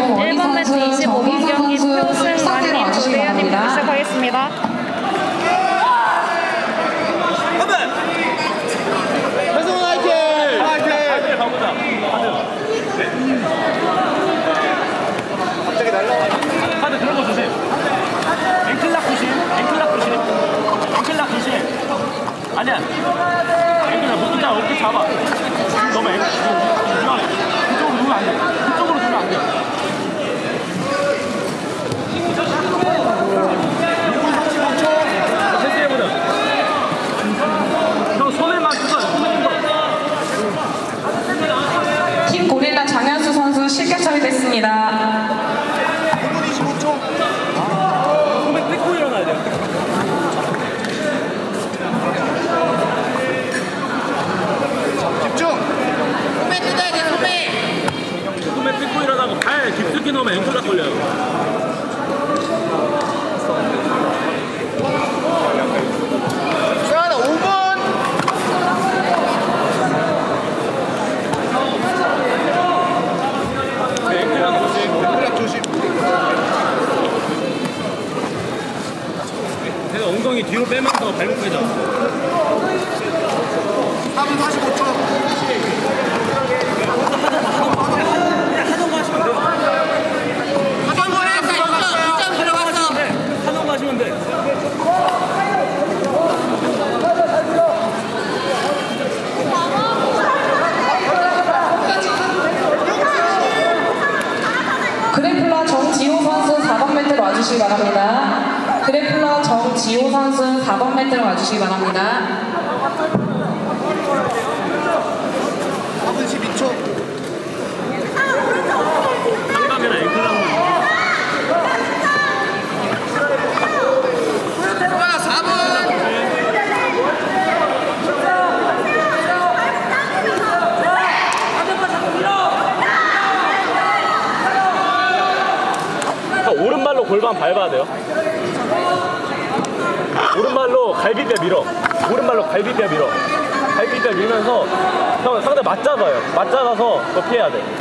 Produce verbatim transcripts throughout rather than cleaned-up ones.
일 번 매치 이십오 분 경기 표승 완님 조대현님 시작하겠습니다. 배승원 화이팅! 화이팅! 가보자. 갑자기 날라와. 카드 들어가 주세요. 앵클락 조심. 앵클락 조심. 앵클락 조심. 아니야. 앵클락 못 잡아. 어깨 잡아. 너무 앵클락. 그쪽으로 누면 안 돼. 그쪽으로 누면 안 돼. 일 분 삼십오 초. 세트해보자. 형 손에만 그거. 팀 고릴라 장현수 선수 실격점이 됐습니다. 일 분 이십오 초. 손에 뜯고 일어나야 돼. 집중! 소매 뜯어야 돼, 소매! 손에 뜯고 일어나고 발 깊숙이 넣으면 앵클락 걸려요. 수환아, 오 분! 앵클락 조심. 앵클락 조심. 내가 엉덩이 뒤로 빼면서 발목 빼자. 사 분 사십오 초. 하던 거 하시면 돼요. 하던 거 했어, 일 점 들어갔어. 하던 거 하시면 돼. 그래플러 정지호 선수 사 번 매트로 와주시기 바랍니다. 그래플러 정지호 선수 사 번 매트로 와주시기 바랍니다. 사 분 십이 초. 한가면 앵클락 수환아, 사 분! 오른발로 골반 밟아야 돼요. 오른발로 갈비뼈 밀어. 오른발로 갈비뼈 밀어. 갈비뼈 밀면서 형 상대 맞잡아요. 맞잡아서 그거 피해야 돼.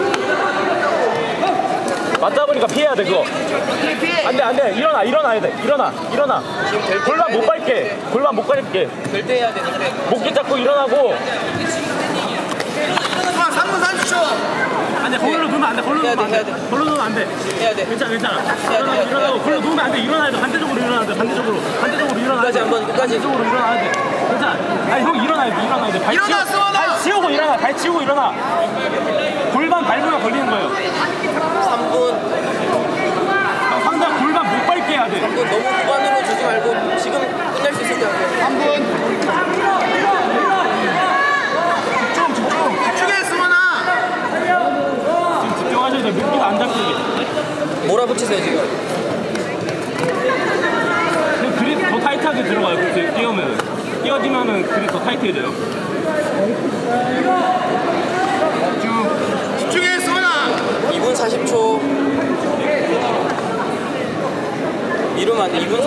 맞잡으니까 피해야 돼 그거. 안돼 안돼 일어나 일어나야 돼. 일어나 일어나. 골반 못 밟게. 골반 못 밟게. 결대해야 돼, 결대. 목기 잡고 일어나고. 수환아, 삼 분 삼십 초! 안돼 거울로 누우면 안돼. 거울로 누우면 안돼. 거울로 누우면 안돼. 해야 돼. 괜찮아 괜찮아. 일어나 일어나고 거울로 누우면 안돼. 일어나야 돼. 반대쪽으로 일어나야 돼. 반대쪽으로 반대쪽으로 일어나야 돼. 끝까지 한번, 끝까지. 반대쪽으로 일어나야 돼. 괜찮아. 아니 형 일어나야 돼. 일어나야 돼. 발 일어나, 치우- 수원아! 발 치우고 일어나. 발 치우고 일어나. 골반 밟으면 걸리는 거예요. 삼 분. 상대 골반 못 밟게 해야 돼. 너무 후반으로 주지 말고 지금 끝낼 수 있을 것 같아요. 삼 분. 집중 집중. 집중해, 수환아! 지금 집중하셔야 돼. 목기도 안 잡히게. 몰아붙이세요, 지금. 근데 그립 더 타이트하게 들어가요. 그렇지. 뛰어면 뛰어지면은 그립 더 타이트해져요. 집중. 집중해, 수환아! 이 분 사십 초. 이러면 안 돼. 이 분